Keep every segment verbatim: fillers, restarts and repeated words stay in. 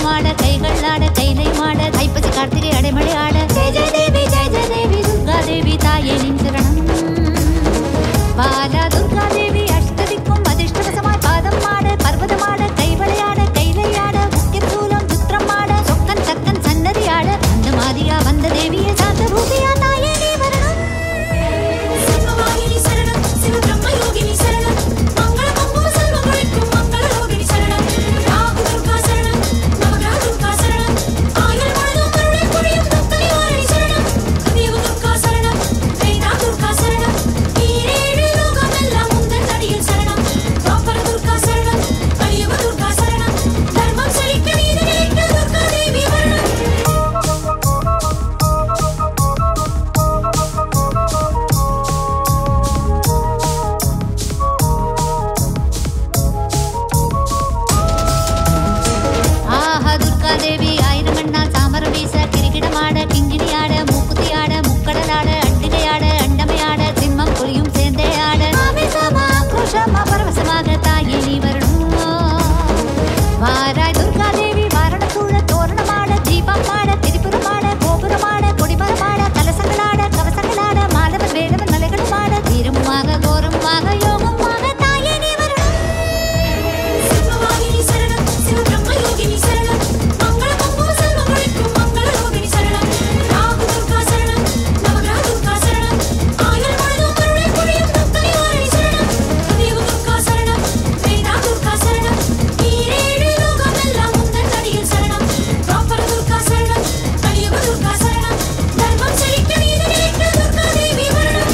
ஆட கைகள் ஆட கைலை மாட தைப்பசி கார்த்திகை அடைமழை ஆட ஜெய ஜெய தேவி ஜெய ஜெய தேவி துர்கா தேவி தாயே நின் சரணம் பாலா துர்கா தேவி அஷ்டதிக்கும் அதிர்ஷ்டவசமாய் பாதம் ஆட பர்வதம் ஆட கைவளையாட கைலை ஆட முக்கிய சூலம் சுத்திரம் ஆட சொக்கன் தக்கன் சன்னதி ஆட அந்த மாதிரியா வந்த தேவியே சாந்த ரூபியா தாயே நீ வரணும் சிவவாகினி சரணம் சிவ பிரம்ம யோகினி சரணம் மங்கள மங்கும செல்வ குழைக்கும் மங்கள யோகினி சரணம் ராகு துர்கா சரணம் நவகிரக துர்கா சரணம் ஆயுள் முழுதும் கருணை பொழியும் துர்க்கை வாரணி சரணம் கலியுக துர்கா சரணம் வேதா துர்கா சரணம் ஈரேழு லோகம் எல்லாம் உந்தன் அடியில் சரணம் துவாபர துர்கா சரணம் கலியுக துர்கா சரணம் தர்மம் செழிக்க நீதி நிலைக்க துர்கா தேவி வரணும் ஆஹா துர்கா தேவி ஆயிரம் கண்ணால் சாமரம் வீச கிரிகிடமாட கிங்கிணியாட மூக்குத்தியாட முக்கடலாட அண்டிகையாட அண்டமையாட சிம்மம் புலியும் சேர்ந்தே ஆட ஆவேசமா ஆக்ரோஷமா பரவசமாக தாயே நீ வரணும் வாராய் துர்கா தேவி வாரண சூழ தோரணமாட தீபமாட திரிபுரமாட கோபுரமாட கொடிமரமாட கலசங்களாட கவசங்களாட மாதவன் வேதவன் மலைகளுமாட தீரமுமாக கோரமுமாக யோகமாக தாயே நீ வரணும் சிவவாகினி சரணம் சிவ பிரம்ம யோகினி சரணம் மங்கள மங்கும செல்வ குழைக்கும் மங்கள யோகினி சரணம் ராகு துர்கா சரணம் நவகிரக துர்கா சரணம் ஆயுள் முழுதும் கருணை பொழியும் துர்க்கை வாரணி சரணம் கலியுக துர்கா சரணம் வேதா துர்கா சரணம் ஈரேழு லோகம் எல்லாம் உந்தன் அடியில் சரணம் துவாபர துர்கா சரணம் கலியுக துர்கா சரணம் தர்மம் செழிக்க நீதி நிலைக்க துர்கா தேவி வரணும்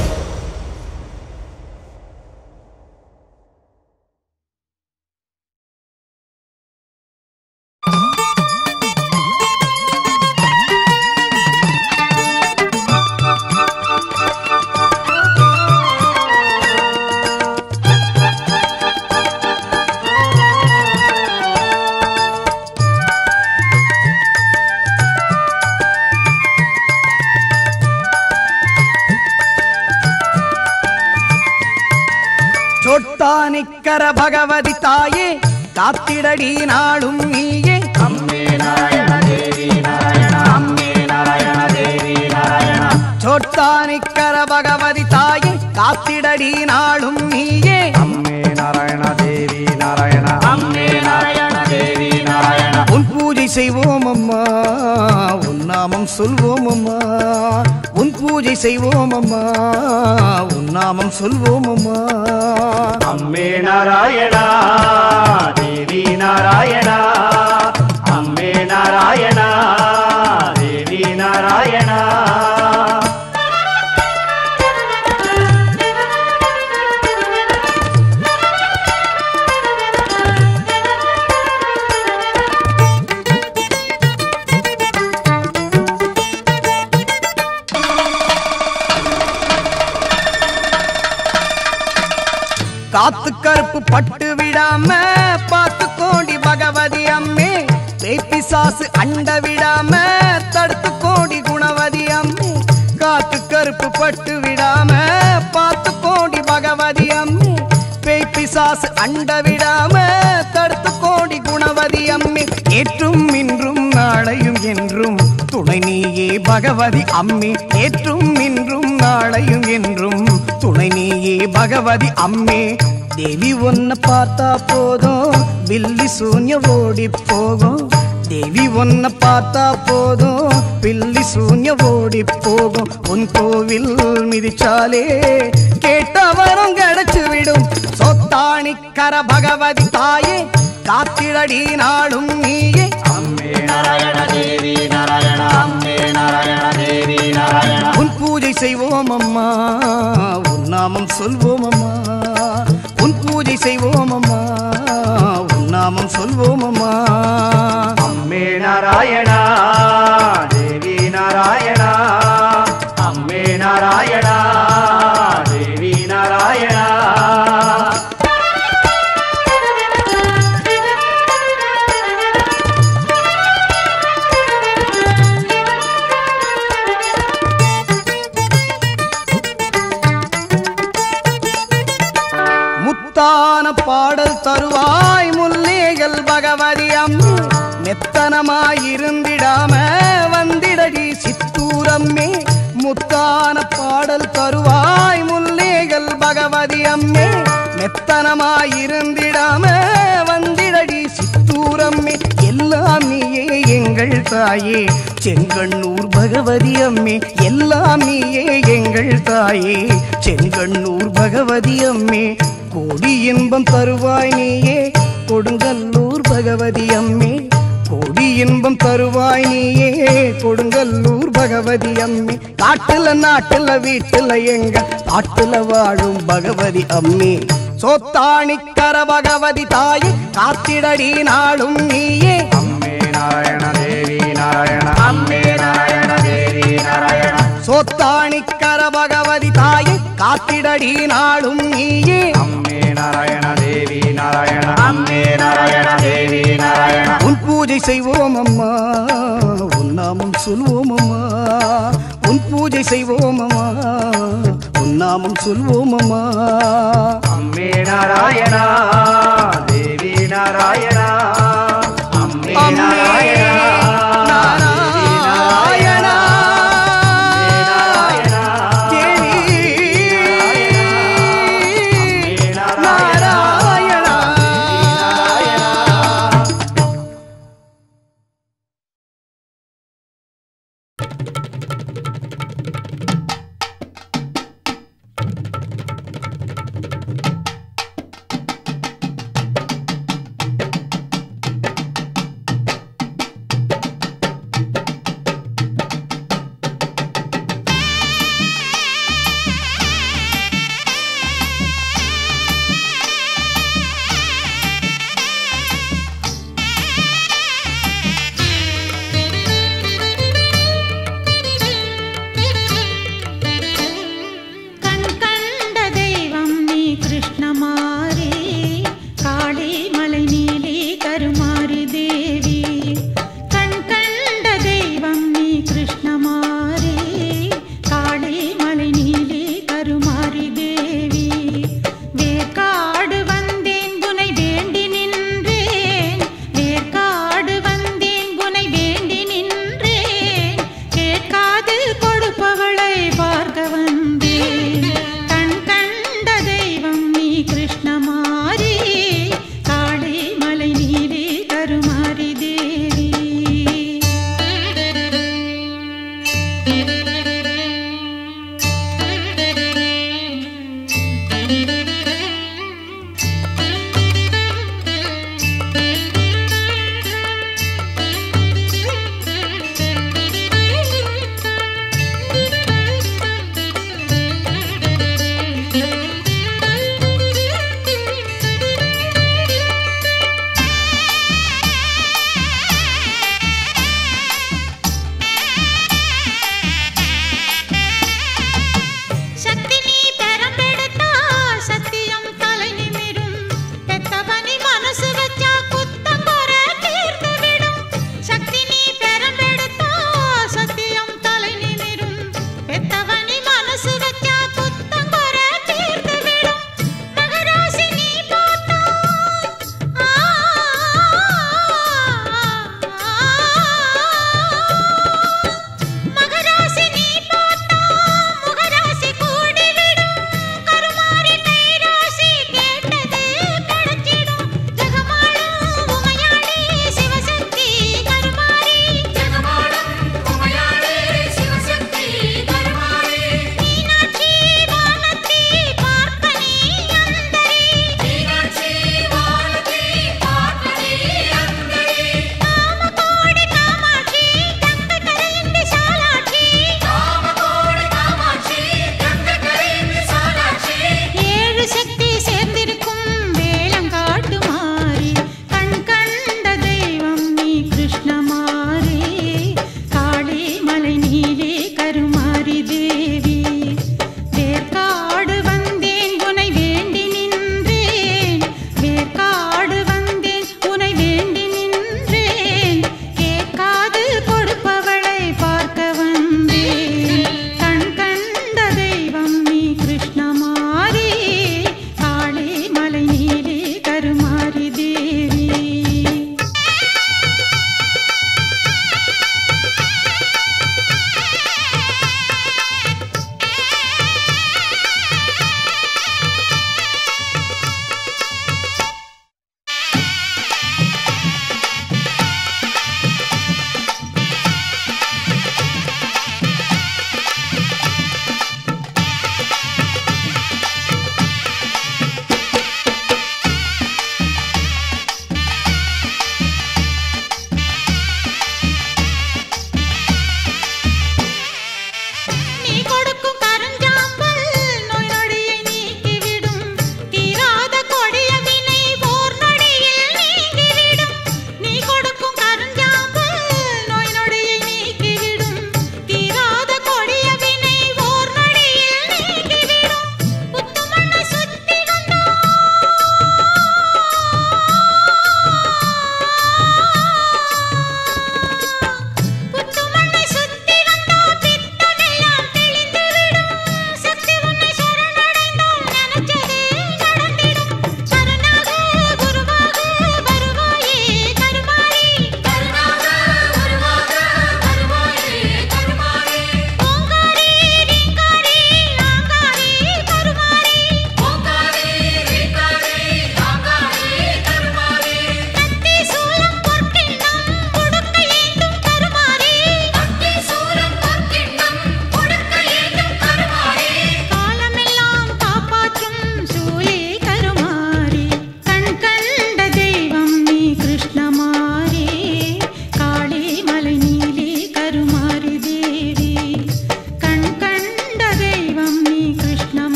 சொட்டானிக்கர பகவதி தாயே காத்திடடி நாளும் நீயே அம்மே நாராயண தேவி நாராயண அம்மே நாராயண தேவி நாராயண சொட்டானிக்கர பகவதி தாயே காத்திடடி நாளும் நீயே அம்மே நாராயண தேவி நாராயண அம்மே நாராயண தேவி நாராயண உன் பூஜை செய்வோம் அம்மா உன் நாமம் சொல்வோம் அம்மா உன் பூஜை செய்வோம் அம்மா உன் நாமம் சொல்வோம் அம்மா அம்மே நாராயணா தேவி நாராயணா அம்மே நாராயணா தேவி நாராயணா காத்து கருப்பு பட்டு விடாம பார்த்து கோடி பகவதி அம்மே பேப்பிசாசு அண்ட விடாம தடுத்து கோடி குணவதி அம்மே காத்து கருப்பு பட்டு விடாம பார்த்து கோடி பகவதி அம்மே பேப்பிசாசு அண்ட விடாம தடுத்து கோடி குணவதி அம்மே ஏற்றும் இன்றும் நாளையும் என்றும் துணை நீயே பகவதி அம்மே ஏற்றும் இன்றும் நாளையும் என்றும் துணை நீயே பகவதி அம்மே தேவி ஒன்ன பார்த்தா போதும் பில்லி சூன்ய ஓடி போகும் தேவி ஒன்ன பார்த்தா போதும் பில்லி சூன்ய ஓடி போகும் உன் கோவில் மிதிச்சாலே கேட்ட வரம் கிடைச்சு விடும் சொத்தானிக்கர பகவதி தாயே காத்திடடி நாளும் நீயே அம்மே நாராயண தேவி நாராயண அம்மே நாராயண தேவி நாராயண உன் பூஜை செய்வோம் அம்மா உன் நாமம் சொல்வோம் அம்மா உன் பூஜை செய்வோம் அம்மா உன் நாமம் சொல்வோம் அம்மா அம்மே நாராயணா தேவி நாராயணா அம்மே நாராயணா தேவி நாராயணா முத்தான பாடல் தருவாய் முல்லேகள் பகவதி அம்மே மெத்தனமாயிருந்திடாம வந்திடடி சித்தூரம்மே முத்தான பாடல் தருவாய் முல்லேகள் பகவதி அம்மே மெத்தனமாயிருந்திடாம வந்திடடி சித்தூரம்மே எல்லாம் நீயே எங்கள் தாயே செங்கண்ணூர் பகவதி அம்மே எல்லாம் நீயே எங்கள் தாயே செங்கண்ணூர் பகவதி அம்மே கோடி இன்பம் தருவாய் நீயே கொடுங்கல்லூர் பகவதி அம்மே கோடி இன்பம் தருவாய் நீயே கொடுங்கல்லூர் பகவதி அம்மே காட்டுல நாட்டுல வீட்டுல எங்க பாட்டுல வாழும் பகவதி அம்மே சோத்தானிக்கர பகவதி தாயே காத்திடடி நாளும் நீயே அம்மே நாராயண தேவி நாராயண அம்மே நாராயண தேவி நாராயண சோத்தானிக்கர பகவதி தாயே காத்திடடி நாளும் நீயே அம்மே நாராயண தேவி நாராயண அம்மே நாராயண தேவி நாராயண உன் பூஜை செய்வோம் அம்மா உன் நாமம் சொல்வோம் அம்மா உன் பூஜை செய்வோம் அம்மா உன் நாமம் சொல்வோம் அம்மா அம்மே நாராயணா தேவி நாராயணா அம்மே நாராயணா நாராயணா தேவி நாராயணா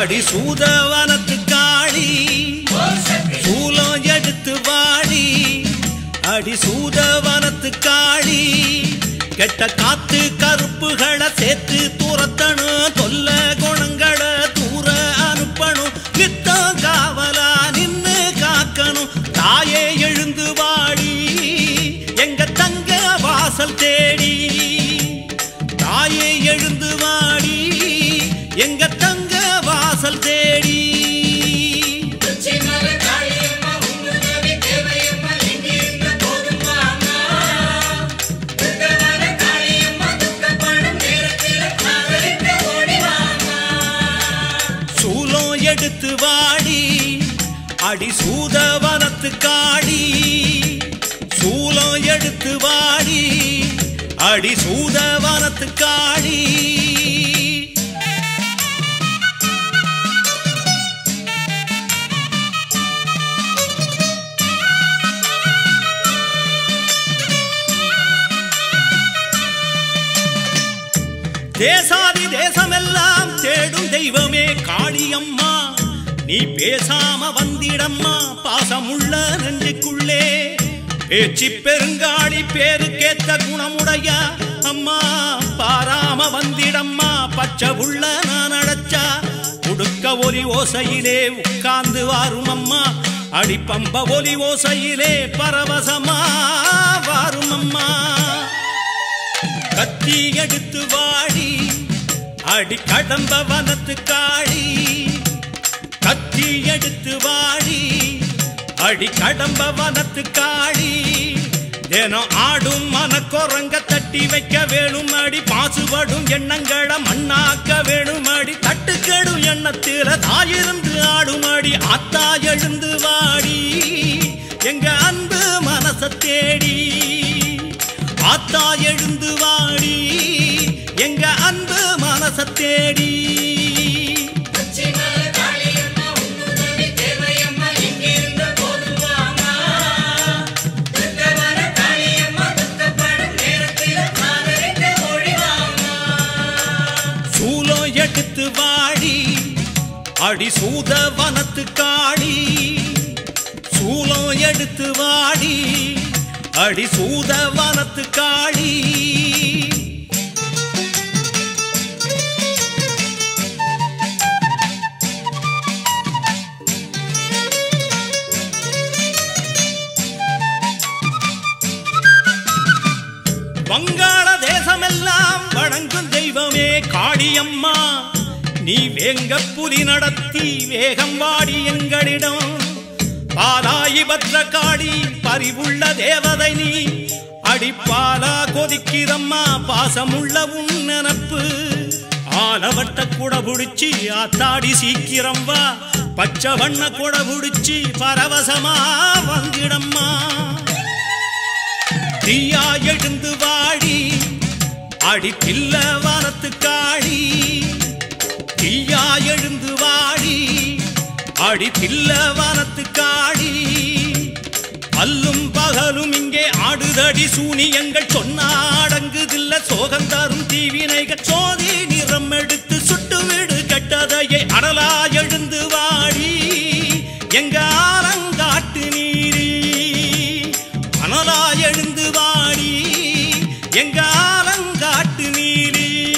அடி சூதவனத்து காளி சூலம் எடுத்து வாடி அடி சூதவனத்து காளி கெட்ட காத்து கருப்புகளை சேர்த்து தூரத்தணும் தொல்ல குணங்களை தூர அனுப்பணும் நித்தம் காவலா நின்னு காக்கணும் தாயே எழுந்து வாடி எங்க தங்க வாசல் தேடி தாயே எழுந்து வாடி எங்க தங்க வாசல் தேடி சூலம் எடுத்து வாடி அடி சூதவனத்து காளி சூலம் எடுத்து வாடி அடி சூதவனத்து காளி தேசாதி தேசமெல்லாம் தேடும் தெய்வமே காளியம்மா நீ பேசாம வந்திடம்மா பாசமுள்ள நெஞ்சுக்குள்ளே பேச்சு பெருங்காளி பேருக்கேத்த குணமுடைய அம்மா பாராம வந்திடம்மா பச்சை உள்ள நான் அடைச்சா உடுக்க ஒலி ஓசையிலே உட்கார்ந்து வாரும் அம்மா அடிப்பம்ப ஒலி ஓசையிலே பரவசமா வாரும் அம்மா கத்தி எடுத்து வாடி அடி கடம்ப வனத்து காளி கத்தி எடுத்து வாடி அடி கடம்ப வனத்து காளி தினம் ஆடும் மனக்குரங்க தட்டி வைக்க வேணும் அடி பாசுபடும் எண்ணங்களை மண்ணாக்க வேணும் அடி தட்டுக்கெடும் எண்ணத்தில தாயிருந்து ஆடும் அடி ஆத்தா எழுந்து வாடி எங்க அன்பு மனச தேடி ஆத்தா எழுந்து வாடி எங்க அன்பு மனச தேடி சூலம் எடுத்து வாடி அடி சூதவனத்து காளி சூலம் எடுத்து வாடி அடி சூதவனத்து காளி வங்காள தேசமெல்லாம் வணங்கும் தெய்வமே காளியம்மா நீ வேங்க புலி நடத்தி வேகம் வாடி எங்களிடம் பாலாயி பத்ர காளி பரிவுள்ள தேவதை நீ அடிப்பாலா கொதிக்கிறம்மா பாசமுள்ள உன் நினப்பு ஆலவட்ட கூட புடிச்சி ஆத்தாடி சீக்கிரம் வா பச்சை வண்ண கூட புடிச்சி பரவசமா வந்திடம்மா தீயா எழுந்து வாடி அடி பில்ல வனத்து காளி தீயா எழுந்து வாடி அடி பில்ல வனத்து காளி அல்லும் பகலும் இங்கே ஆடுதடி சூனியங்கள் சொன்னாடங்குதில்ல சோகந்தாரும் தீவினைகள் சோதி நிறம் எடுத்து சுட்டு விடு கெட்டதையை அடலா எழுந்து வாடி எங்க ஆலங்காட்டு நீரி அனலா எழுந்து வாடி எங்க ஆலங்காட்டு நீரி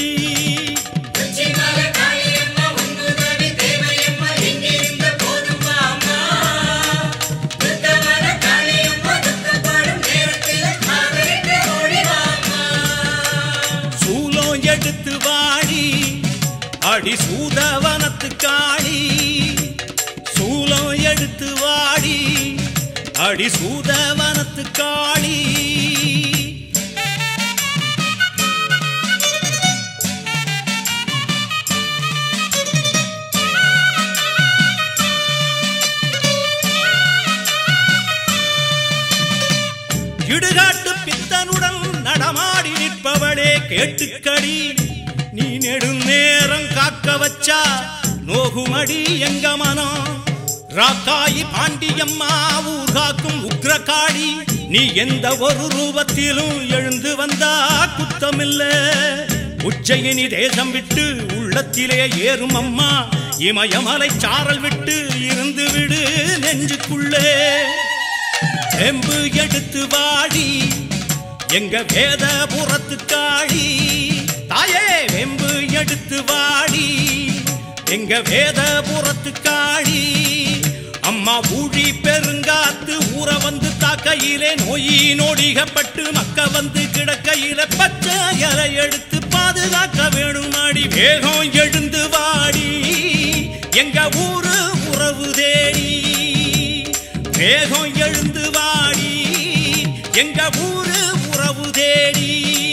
எடுத்து வாடி அடி சூதவனத்து காளி சூலம் எடுத்து வாடி அடி சூதவனத்து காளி இடுகாட்டு பித்தனுடன் நடமாடி நிற்பவளே கேட்டுக்கடி நீ நெடும் நேரம் காக்க வச்சா நோகுமடி எங்க மனம் ராக்காயி பாண்டியம்மா ஊர் காக்கும் உக்ரகாளி நீ எந்த ஒரு ரூபத்திலும் எழுந்து வந்தா குத்தமில்ல உச்சயினி தேசம் விட்டு உள்ளத்திலே ஏறும் அம்மா இமயமலை சாரல் விட்டு இருந்து விடு நெஞ்சுக்குள்ளே எம்பு எடுத்து வாடி எங்க வேதபுரத்து காளி தாயே வெம்பு எடுத்து வாடி எங்க வேதபுரத்து காளி அம்மா ஊழி பெருங்காத்து ஊற வந்து தாக்கையிலே நோயி நோடிகப்பட்டு மக்க வந்து கிடக்கையில பச்சை இலை எடுத்து பாதுகாக்க வேணும் அடி வேகம் எழுந்து வாடி எங்க ஊரு உறவு தேடி வேகம் எழுந்து வாடி எங்க ஊரு உறவு தேடி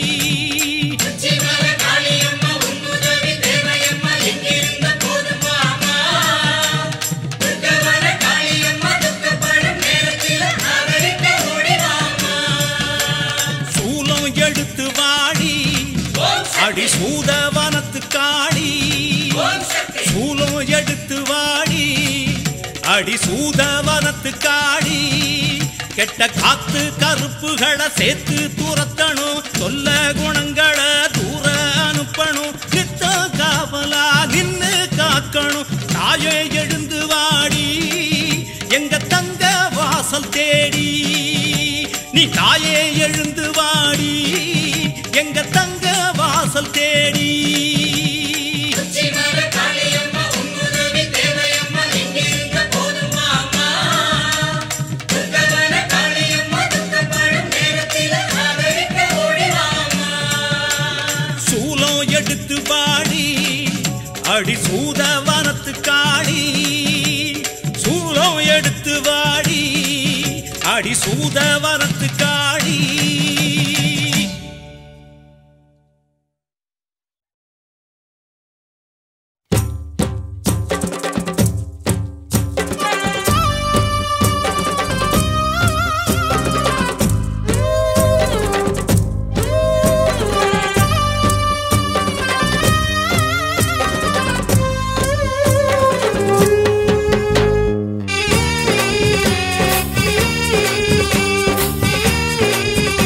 அடி சூதவனத்து காளி சூலம் எடுத்து வாடி அடி சூதவனத்து காளி கெட்ட காத்து கருப்புகளை சேர்த்து துரத்தணும் சொல்ல குணங்களை தூர அனுப்பணும் நித்த காவலா நின்னு காக்கணும் தாயே எழுந்து வாடி எங்க தங்க வாசல் தேடி நீ தாயே எழுந்து வாடி எங்க தங்க வாசல் தேடி சூலம் எடுத்து வாடி அடி சூதவனத்து காளி சூலம் எடுத்து வாடி அடி சூதவனத்து காளி Thank you.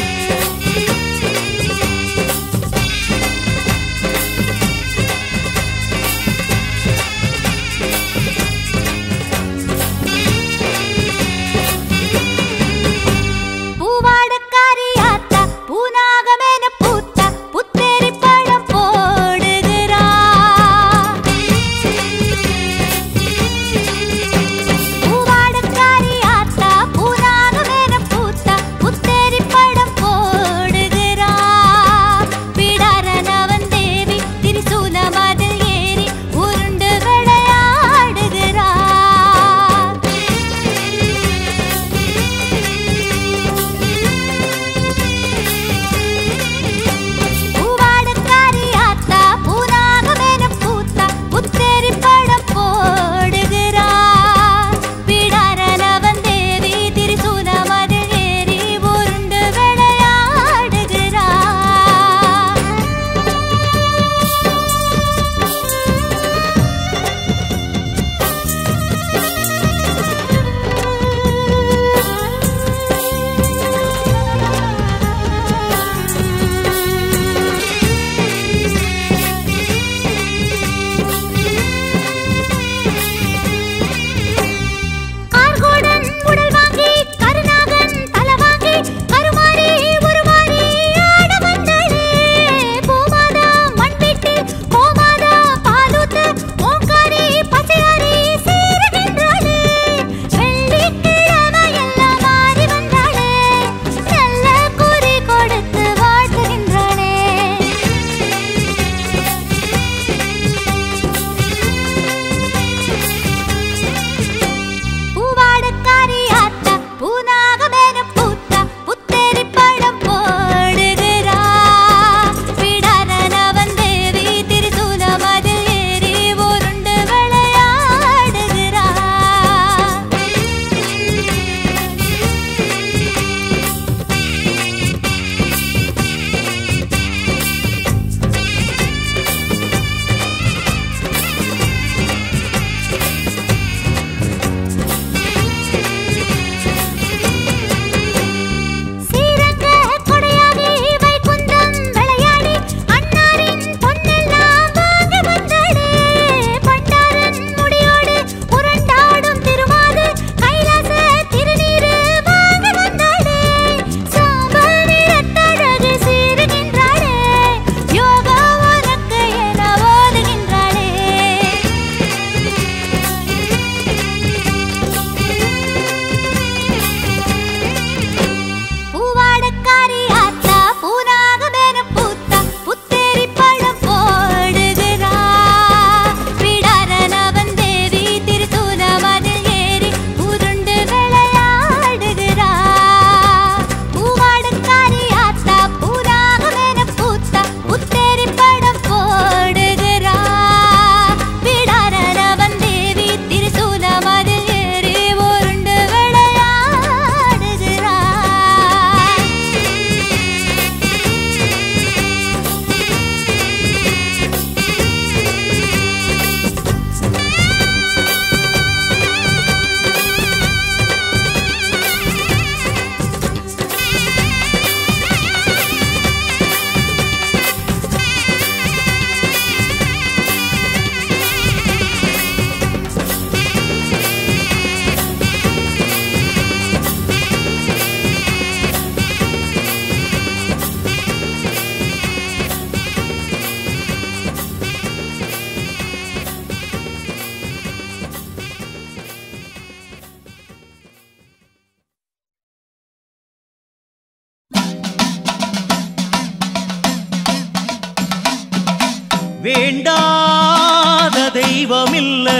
வேண்டாத தெய்வமில்லை.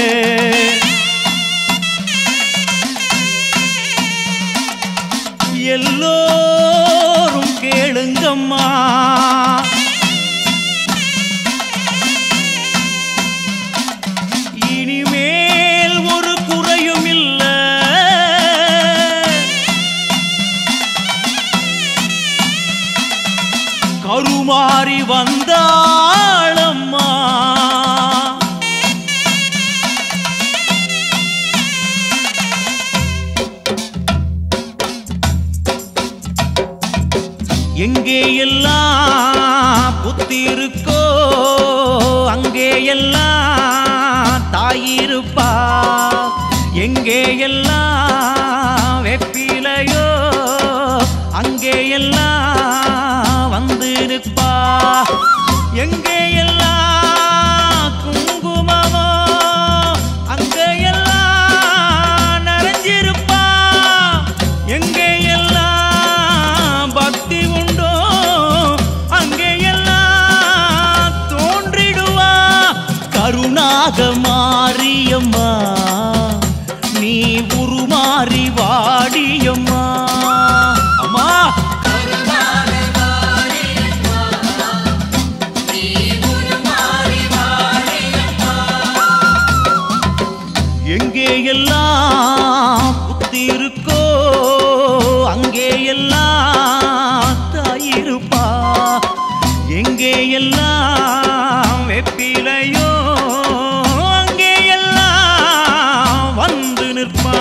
எல்லோரும் கேளுங்கம்மா, இனிமேல் ஒரு குறையும் இல்லை. கருமாறி வந்தாளம்மா, எங்கே எல்லாம் புத்தி இருக்கோ அங்கே எல்லாம் தாயிருப்பா. எங்கே எல்லாம் வெப்பிலையோ அங்கே எல்லாம் வந்து நிற்பா. எங்கே எல்லாம் குங்குமமோ அங்கே எல்லாம் நிறைஞ்சிருப்பா. எங்கே எல்லாம் பக்தி உண்டோ அங்கே எல்லாம் தோன்றிடுவா. கருணாக மாரியம்மா, நீ உருமாறி வாடியம்மா. அம்மா எங்கே எல்லாம் புத்தி இருக்கோ அங்கே எல்லாம் தாயிருப்பா. எங்கே எல்லாம் வெப்பிலையோ அங்கே எல்லாம் வந்து நிற்பா.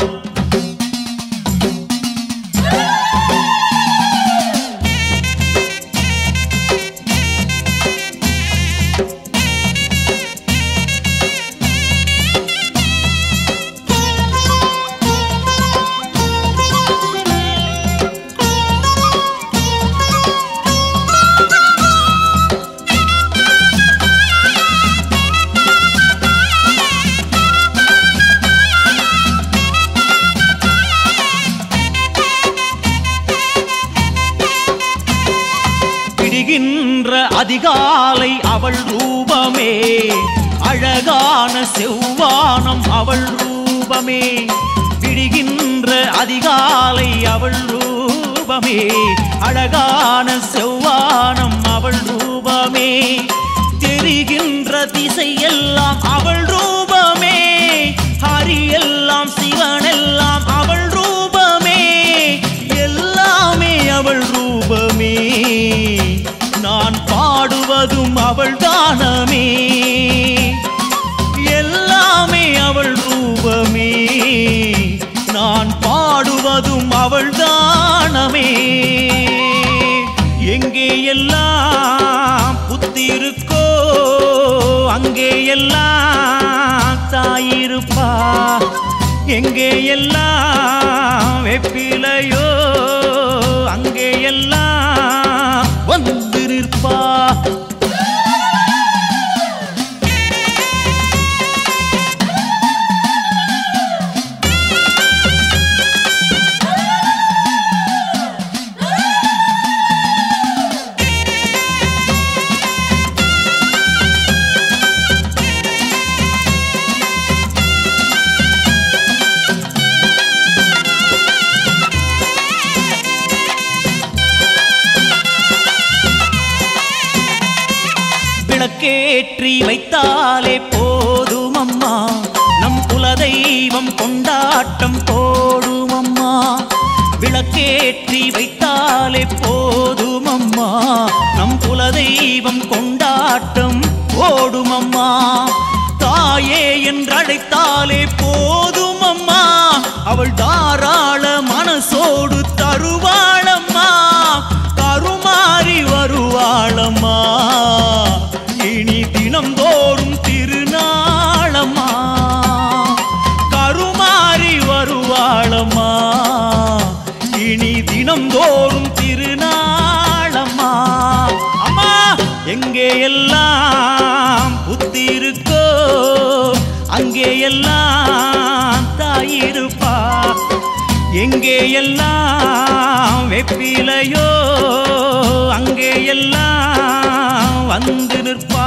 அதிகாலை அவள் ரூபமே, அழகான செவ்வானம் அவள் ரூபமே. விடுகின்ற அதிகாலை அவள் ரூபமே, அழகான செவ்வானம் அவள் ரூபமே. தெரிகின்ற திசையெல்லாம் அவள் ரூபமே, ஹரியெல்லாம் சிவனெல்லாம் அவள் ரூபமே. எல்லாமே அவள் ரூபமே, நான் பாடுவதும் அவள் தானமே. எல்லாமே அவள் ரூபமே, நான் பாடுவதும் அவள் தானமே. எங்கே எல்லாம் புத்தி இருக்கோ அங்கே எல்லாம் தாயிருப்பா. எங்கே எல்லாம் வெப்பிலையோ அங்கே எல்லாம் வந்து நிற்பா. விளக்கேற்றி வைத்தாலே போதும் அம்மா, நம் குலதெய்வம் கொண்டாட்டம் போடும் அம்மா. விளக்கேற்றி வைத்தாலே போதும் அம்மா, நம் குலதெய்வம் கொண்டாட்டம் போடும் அம்மா. தாயே என்றழைத்தாலே போதும் அம்மா, அவள் தாராள மனசோடு தருவாளம்மா. கருமாறி வருவாளம்மா, இனி தினம்தோறும் திருநாளம்மா. கருமாறி வருவாளம்மா, இனி தினம்தோறும் திருநாளம்மா. அம்மா எங்கே எல்லாம் புத்தி இருக்கோ அங்கே எல்லாம் தாயிருப்பா. எங்கே எல்லாம் வெப்பிலையோ அங்கே எல்லாம் வந்து நிற்பா.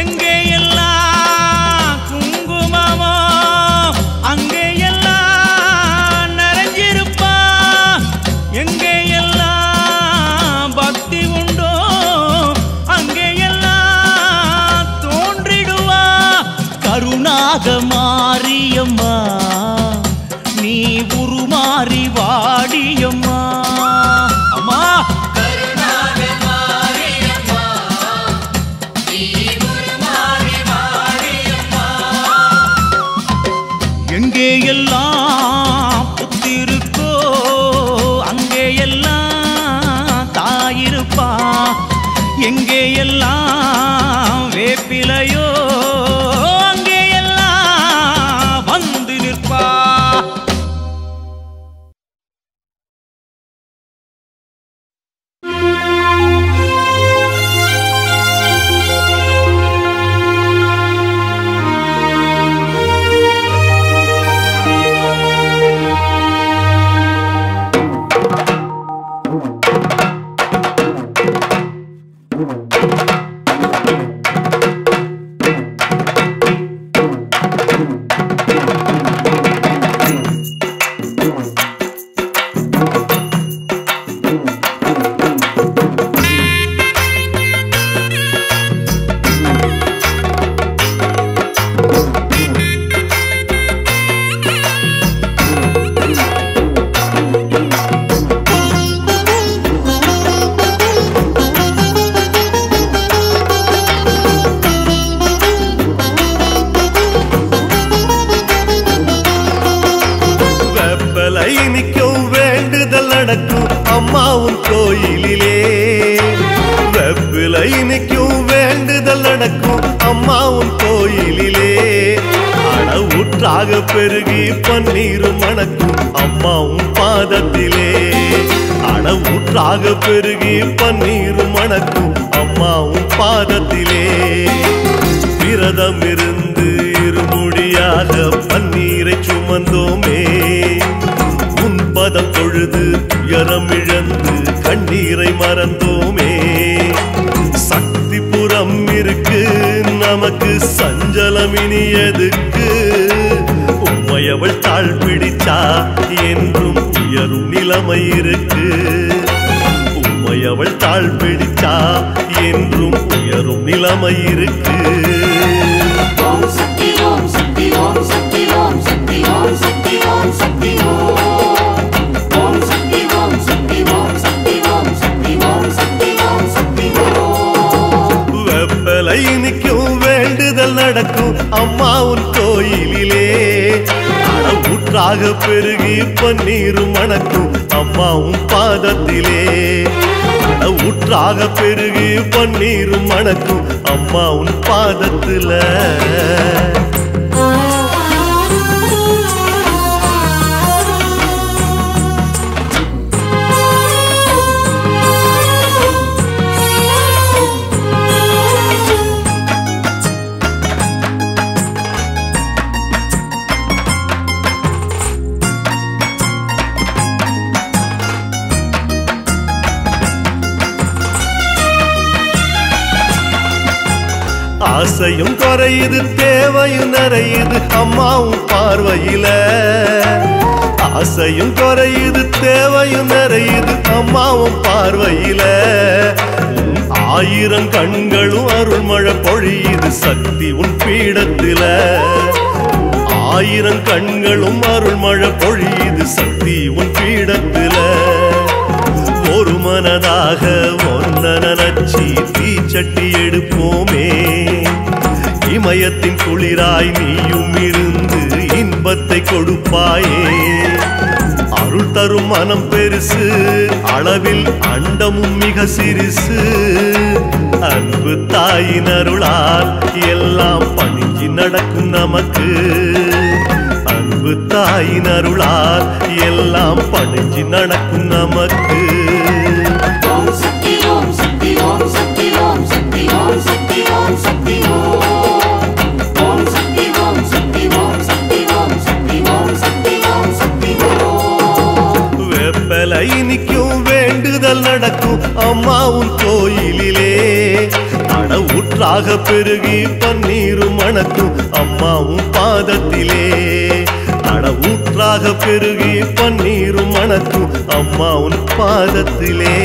எங்கே எல்லாம் குங்குமமோ அங்கே எல்லாம் நிறைஞ்சிருப்பா. எங்கே எல்லாம் பக்தி உண்டோ அங்கே எல்லாம் தோன்றிடுவா. கருணாக மாரியம்மா நீ உருமாறி வாடியம்மா. அம்மா எங்கே எல்லாம் புத்திருக்கோ அங்கே எல்லாம் தாயிருப்பா. எங்கே எல்லாம் வேப்பிலையோ அங்கே எல்லாம் வந்து நிற்பா. அம்மாவும் கோயிலிலே வெப்பிலை நிற்கும் வேண்டுதல் நடக்கும் அம்மாவும் கோயிலிலே. அடவுற்றாக பெருகி பன்னீரும் மணக்கும் அம்மாவும் பாதத்திலே. அடவுற்றாக பெருகி பன்னீரும் மணக்கும் அம்மாவும் பாதத்திலே. விரதம் இருந்து இருமுடியாக பன்னீரை சுமந்தோமே. பதம் தொழுது உயரம் இழந்து கண்ணீரை மறந்தோமே. சக்தி புறம் இருக்கு நமக்கு சஞ்சலம் இனி எதுக்கு. உம்மையவள் தாழ் பிடிச்சா என்றும் உயரும் நிலைமை இருக்கு. உம்மையவள் தாழ் பிடிச்சா என்றும் உயரும் நிலைமை இருக்கு. ஓம் சக்தி ஓம் சக்தி ஓம் சக்தி ஓம் சக்தி ஓம் சக்தி ஓம் சக்தி ஓம். வெப்பலை நிற்கும் வேண்டுதல் நடக்கும் அம்மாவும் கோயிலிலே. அடவுற்றாக பெருகி பன்னீரும் மணக்கும் அம்மாவும் பாதத்திலே. அடவுற்றாக பெருகி பன்னீரும் மணக்கும் அம்மாவும் பாதத்தில. ஆசையும் குறையுது தேவையும் நிறையுது அம்மாவும் பார்வையில. ஆசையும் குறையுது தேவையும் நிறையுது அம்மாவும் பார்வையில. ஆயிரம் கண்களும் அருள்மழை பொழியுது சக்தி உன் பீடத்தில. ஆயிரம் கண்களும் அருள்மழை பொழியுது சக்தி உன் பீடத்தில. ஒரு மனதாக ஒன்ன நினைச்சி தீச்சட்டி எடுப்போமே. இமயத்தின் குளிராய் நீயும் இருந்து இன்பத்தை கொடுப்பாயே. அருள் தரும் மனம் பெருசு அளவில் அண்டமும் மிக சிறுசு. அன்பு தாயின் அருளால் எல்லாம் பணிஞ்சு நடக்கும் நமக்கு. அன்பு தாயின் அருளால் எல்லாம் பணிஞ்சு நடக்கும் நமக்கு. ஓம் சக்தி ஓம் சக்தி ஓம் சக்தி ஓம் சக்தி ஓம் சக்தி ஓம் சக்தி ஓம். ஓம் சக்தி ஓம் சக்தி ஓம் சக்தி ஓம் சக்தி ஓம் சக்தி ஓம் சக்தி ஓம். வெப்பலை நிற்கும் வேண்டுதல் நடக்கும் அம்மாவும் கோயிலிலே. அடவுற்ற ஊற்றாக பெருகி பன்னீரும் மணக்கும் அம்மாவும் பாதத்திலே அட ஊற்றாக பெருகி பன்னீரும் மணக்கும் அம்மாவும் பாதத்திலே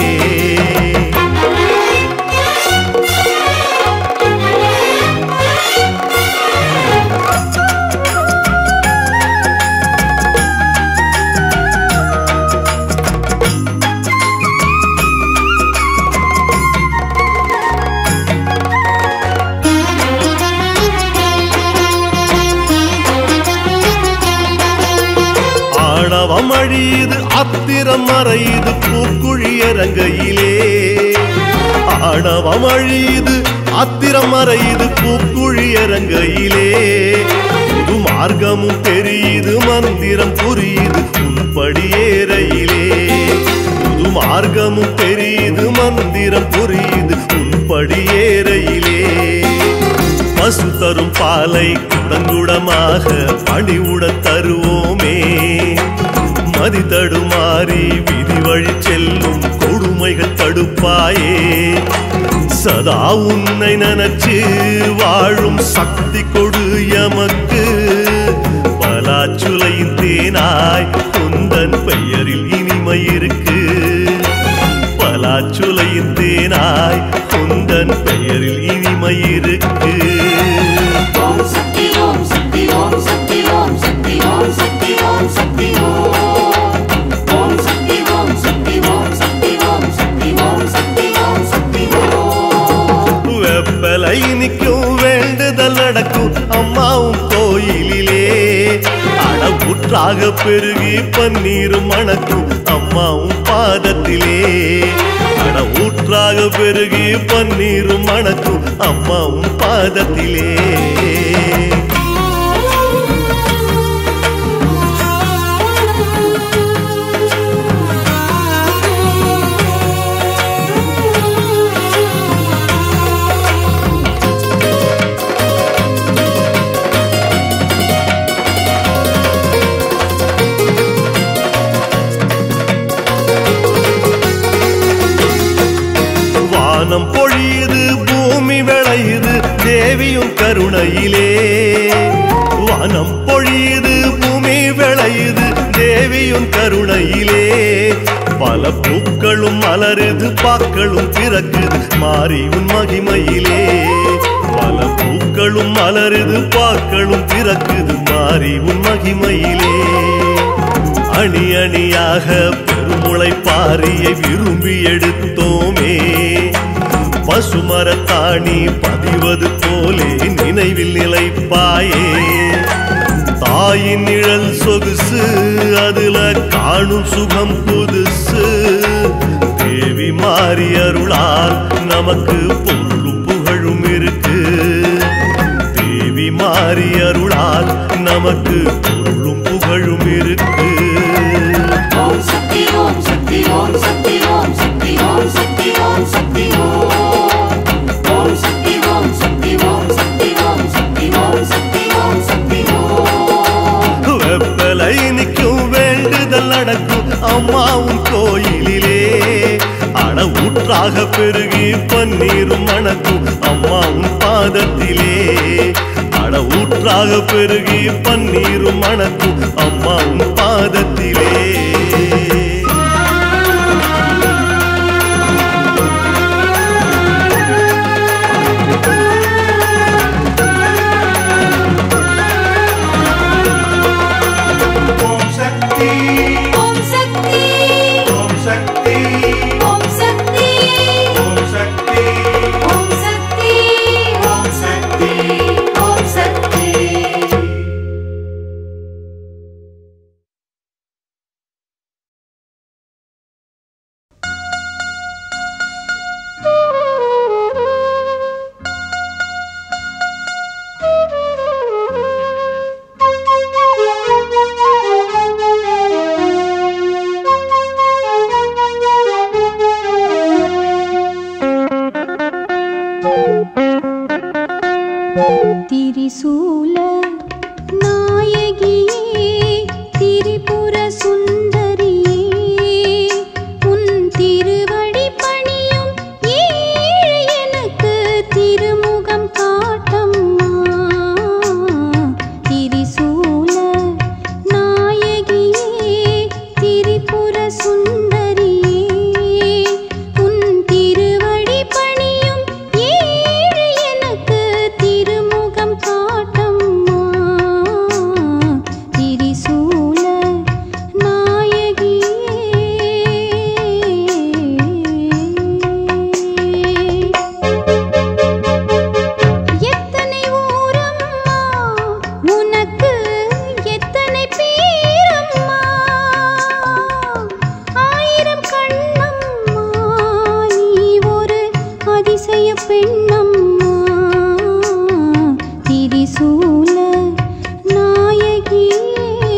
ஆணவம் அழியுது அத்திரம் மறையுது பூக்குழியரங்கையிலே ஆணவம் அழியுது அத்திரம் மறையுது பூக்குழியரங்கையிலே புது மார்க்கமும் தெரியுது மந்திரம் புரியுது உன்படியேறையிலே புது மார்க்கமும் தெரியுது மந்திரம் புரியுது உன்படியேறையிலே பசு தரும் பாலை குடங்குடமாக பணிவுட தருவோமே மதி தடுமாறி விதி வழி செல்லும் கொடுமைகள் தடுப்பாயே சதா உன்னை நினைச்சு வாழும் சக்தி கொடு எமக்கு பலாச்சுளையின் தேனாய் குந்தன் பெயரில் இனிமை இருக்கு பலாச்சுளையின் தேனாய் குந்தன் பெயரில் இனிமை இருக்கு ஓம் சக்தி ஓம் சக்தி ஓம் சக்தி ஓம் சக்தி ஓம் சக்தி ஓம் சக்தி ஓம் சக்தி ஓம் சக்தி ஓம் சக்தி ஓம் சக்தி ஓம் சக்தி ஓம் சக்தி வெப்பலை நிற்கும் வேண்டுதல் நடக்கும் அம்மாவும் கோயிலிலே அட ஊற்றாக பெருகி பன்னீரும் மணக்கும் அம்மாவும் பாதத்திலே அட ஊற்றாக பெருகி பன்னீரும் மணக்கும் அம்மாவும் பாதத்திலே வானம் பொழியுது பூமி விளையுது தேவியும் கருணையிலே வானம் பொழியுது பூமி விளையுது தேவியும் கருணையிலே பல பூக்களும் மலருது பாக்களும் பிறக்குது மாறி உன் மகிமையிலே பல பூக்களும் மலருது பாக்களும் பிறக்குது மாறி உன் மகிமையிலே அணி அணியாக பெருமுளை பாரியை விரும்பி எடுத்தோமே பசுமரத்தாணி பதிவது போலே நினைவில் நிலைப்பாயே தாயின் நிழல் சொகுசு அதுல காணும் சுகம் புதுசு தேவி மாறி அருளால் நமக்கு பொருளும் புகழும் இருக்கு தேவி மாறி அருளால் நமக்கு பொருளும் புகழும் இருக்கு ஓம் சக்தி ஓம் சக்தி ஓம் சக்தி ஓம் சக்தி ஓம் சக்தி ஓம் சக்தி ஓம் சக்தி ஓம் சக்தி ஓம் சக்தி ஓம் சக்தி ஓம் சக்தி ஓம் சக்தி வெப்பலை நிற்கும் வேண்டுதல் நடக்கும் அம்மாவும் கோயிலிலே அட ஊற்றாக பெருகி பன்னீரும் மணக்கும் அம்மாவும் பாதத்திலே அட ஊற்றாக பெருகி பன்னீரும் மணக்கும் அம்மாவும் பாதத்திலே திரிசூல நாயகியே திரிபுர சுந்தரியே உன் திருவடி பணியும் ஏழை எனக்கு திருமுக பெண்ணம்மா திரிசூல நாயகியே.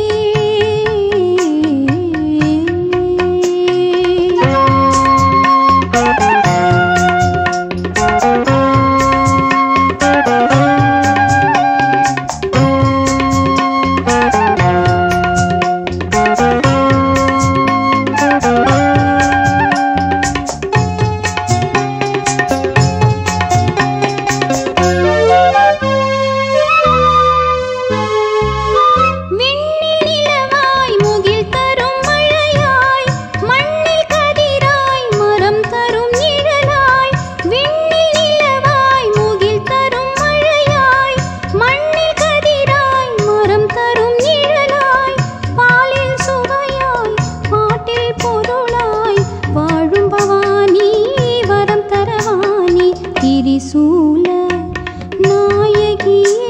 திரிசூல நாயகியே.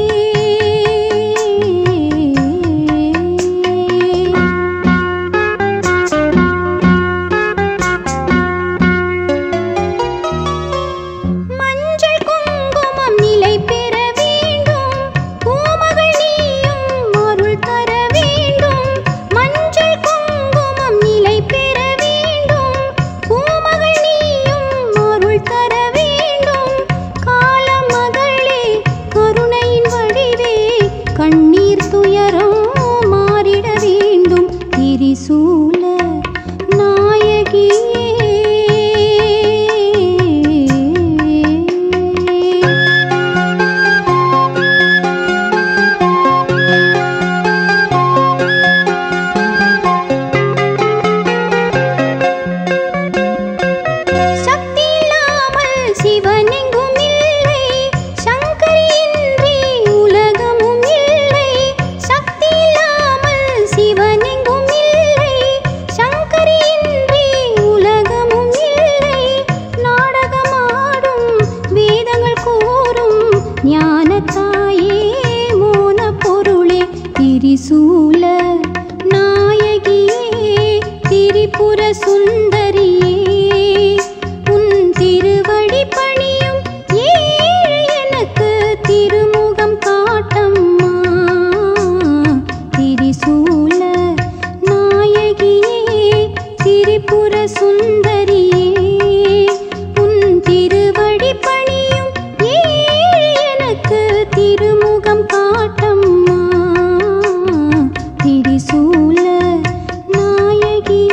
மஞ்சள் குங்குமம் நிலை பெற வேண்டும், பூமகள் நீயும் அருள் தர வேண்டும். மஞ்சள் குங்குமம் நிலை பெற வேண்டும், பூமகள் நீயும் அருள் தர வேண்டும். காலமகளே கருணையின் வடிவே கண்ணீர் துயரம் மாறிட வேண்டும். திரிசூல நாயகியே. சக்தி இல்லாமல் சிவனெங்கும் இல்லை, சங்கரியின்றி உலகமும் இல்லை. சக்தி இல்லாமல் சிவனெங்கும் இல்லை, சங்கரியின்றி உலகமும் இல்லை. நாடகமாடும் வேதங்கள் கூறும் ஞானத்தாயே மோன பொருளே. திரிசூல நாயகியே திரிபுர சுந்தரியே. உன் திருவடி பணியும் ஏழை எனக்கு திருமுகம் காட்டம்மா. திரிசூல நாயகியே திரிபுர சுந்தரியே. உன் திருவடி பணியும் ஏழை எனக்கு திருமுகம் காட்டம்மா. திரிசூல நாயகியே.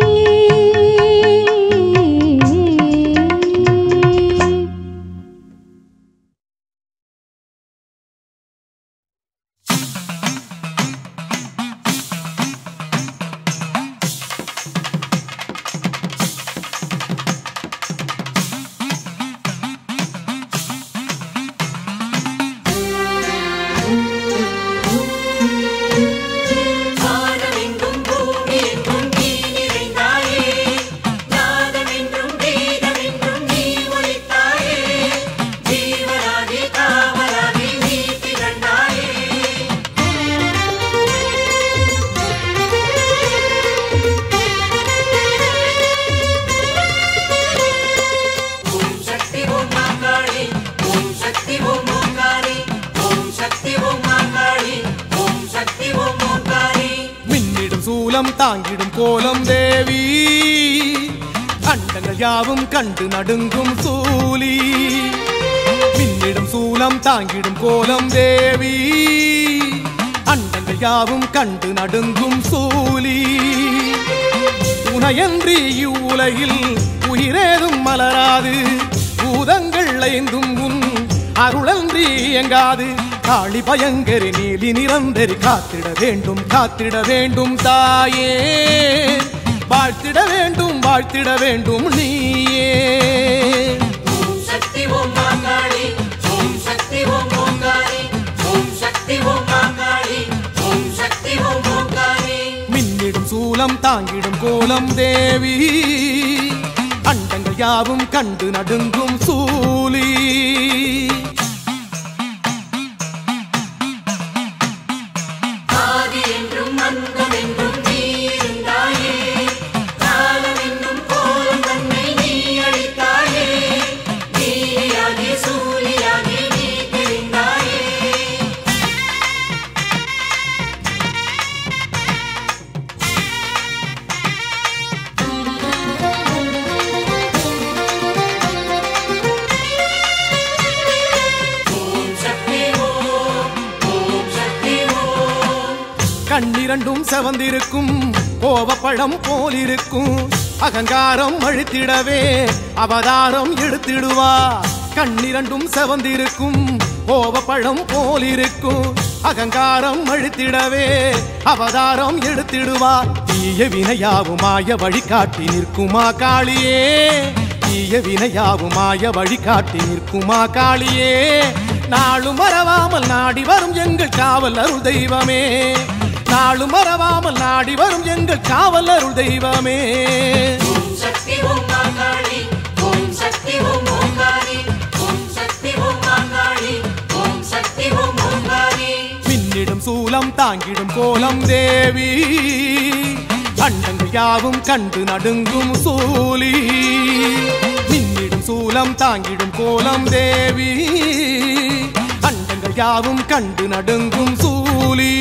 சூலம் தாங்கிடும் கோலம் தேவி, அண்டங்கள் யாவும் கண்டு நடுங்கும் சூலி. மின்னிடும் சூலம் தாங்கிடும் கோலம் தேவி, அண்டங்கள் யாவும் கண்டு நடுங்கும் சூலி. உனையன்றி இவ்வுலகில் உயிரேதும் மலராது, பூதங்கள் ஐந்தும் உன் அருளன்றி எங்காது. காளி பயங்கரி நீலி நிரந்தரி காத்திட வேண்டும் காத்திட வேண்டும் தாயே. வாழ்த்திட வேண்டும் வாழ்த்திட வேண்டும் நீயே. ஓம் சக்தி ஓம் மாகாளி, ஓம் சக்தி ஓம் ஓங்காரி, ஓம் சக்தி ஓம் மாகாளி, ஓம் சக்தி ஓம் ஓங்காரி. மின்னிடும் சூலம் தாங்கிடும் கோலம் தேவி, அண்டங்கள் யாவும் கண்டு நடுங்கும் சூலி. ஆதி என்றும் அந்தம் என்றும் நீ இருந்தாயே, காலம் என்னும் கோலம் தன்னை நீ அளித்தாயே. நீ கண்ணிரண்டும் செவந்திருக்கும் கோவப்பழம் போலிருக்கும் அகங்காரம் அழித்திடவே அவதாரம் எடுத்திடுவா கண்ணிரண்டும் செவந்திருக்கும் கோவப்பழம் போலிருக்கும் அகங்காரம் அழித்திடவே அவதாரம் எடுத்திடுவா தீய வினையாவுமாய வழிகாட்டி நிற்குமா காளியே தீய வினையாவுமாய வழிகாட்டி நிற்குமா காளியே நாளும் மறவாமல் நாடி வரும் எங்கள் காவல் அருள் தெய்வமே நாளும் மறவாமல் நாடி வரும் எங்கள் காவல் அருள் தெய்வமே ஓம் சக்தி ஓம் மாகாளி ஓம் சக்தி ஓம் ஓங்காரி ஓம் சக்தி ஓம் மாகாளி ஓம் சக்தி ஓம் ஓங்காரி மின்னிடும் சூலம் தாங்கிடும் கோலம் தேவி அண்டங்கள் யாவும் கண்டு நடுங்கும் சூலி மின்னிடும் சூலம் தாங்கிடும் கோலம் தேவி அண்டங்கள் யாவும் கண்டு நடுங்கும் சூலி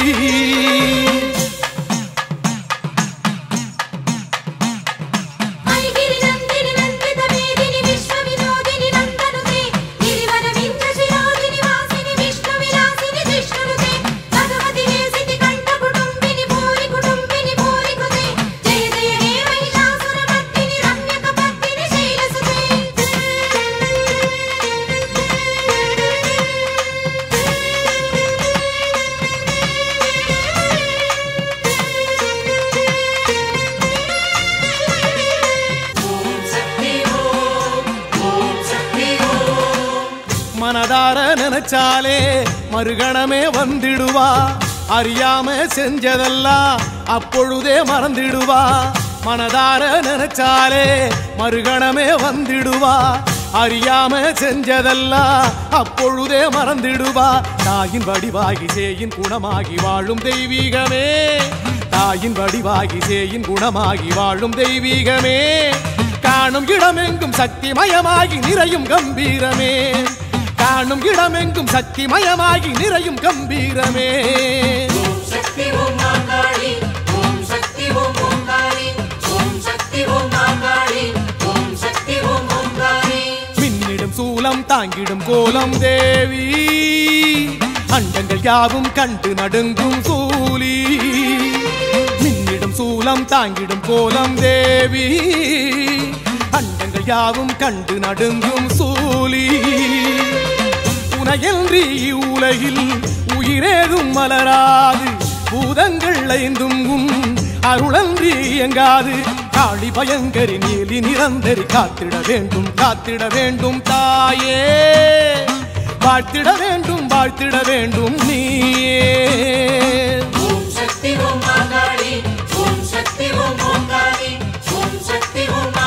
மனதார நினைச்சாலே மறுகணமே வந்திடுவா அறியாம செஞ்சதெல்லாம் அப்பொழுதே மறந்திடுவா மனதார நினைச்சாலே மறுகணமே வந்திடுவா அறியாம செஞ்சதெல்லாம் அப்பொழுதே மறந்திடுவா தாயின் வடிவாகி சேயின் குணமாகி வாழும் தெய்வீகமே தாயின் வடிவாகி சேயின் குணமாகி வாழும் தெய்வீகமே காணும் இடமெங்கும் சக்திமயமாகி நிறையும் கம்பீரமே காணும் இடமெங்கும் சக்திமயமாகி நிறையும் கம்பீரமே ஓம் சக்தி ஓம் மாகாளி ஓம் சக்தி ஓம் ஓங்காரி ஓம் சக்தி ஓம் மாகாளி ஓம் சக்தி ஓம் ஓங்காரி மின்னிடும் சூலம் தாங்கிடும் கோலம் தேவி அண்டங்கள் யாவும் கண்டு நடுங்கும் சூலி மின்னிடும் சூலம் தாங்கிடும் கோலம் தேவி அண்டங்கள் யாவும் கண்டு நடுங்கும் சூலி உனையன்றி உலகில் உயிரேதும் மலராது பூதங்கள் ஐந்தும் உன் அருளன்றி இயங்காது காளி பயங்கரி நீலி நிரந்தரி காத்திட வேண்டும் காத்திட வேண்டும் தாயே வாழ்த்திட வேண்டும் வாழ்த்திட வேண்டும் நீயே ஓம் சக்தி ஓம் மாகாளி ஓம் சக்தி ஓம் ஓங்காரி ஓம் சக்தி ஓம்